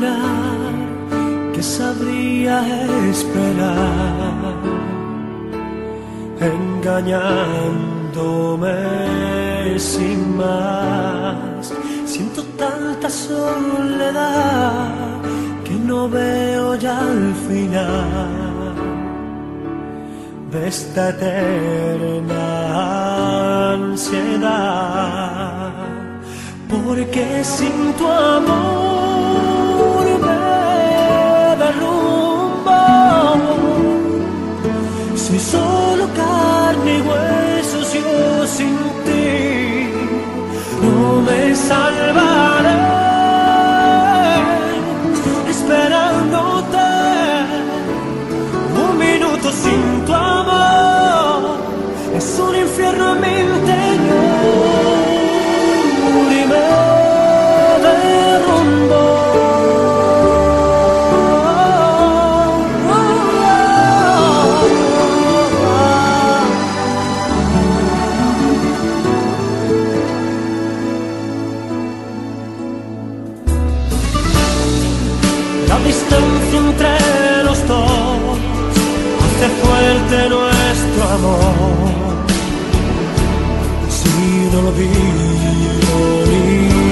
lugar que sabría esperar, engañándome sin más. Siento tanta soledad que no veo ya el final de esta eterna ansiedad, porque sin tu amor me derrumbo. Soy solo carne y huesos, yo sin ti no me salvaré. Esperándote un minuto sin tu amor es un infierno en mi interior y me derrumbo. La distancia entre los dos hace fuerte nuestro amor, sin olvido ni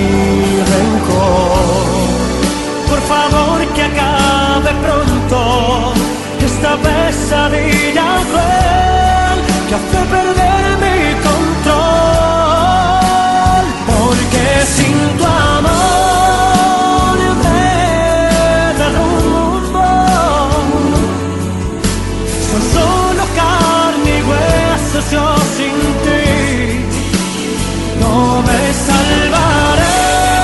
rencor. Por favor que acabe pronto esta pesadilla cruel que hace perder mi control, porque sin tu amor yo sin ti no me salvaré.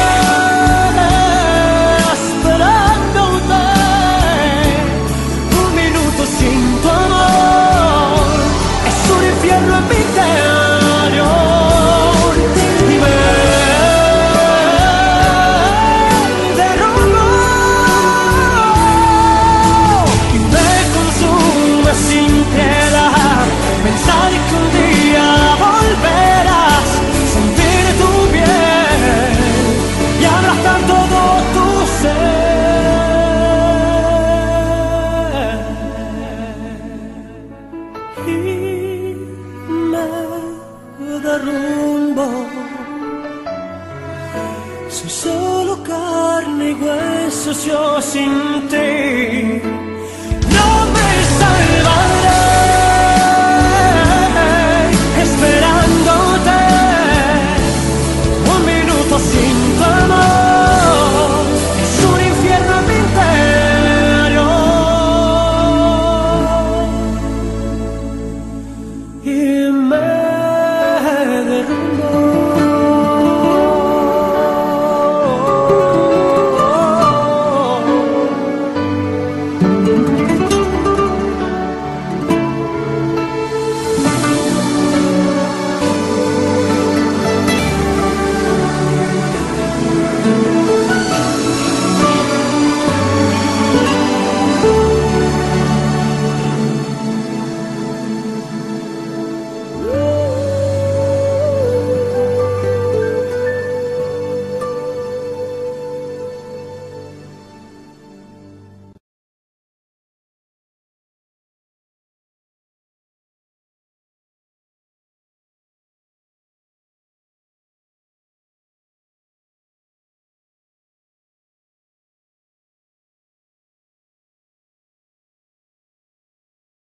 Esperándote un minuto sin tu amor es un infierno en mi interior y me derrumbo y me consume sin piedad pensar que un día volverás, sentir tu piel y abrazar todo tu ser. Y me derrumbo. Soy solo carne y huesos, yo sin ti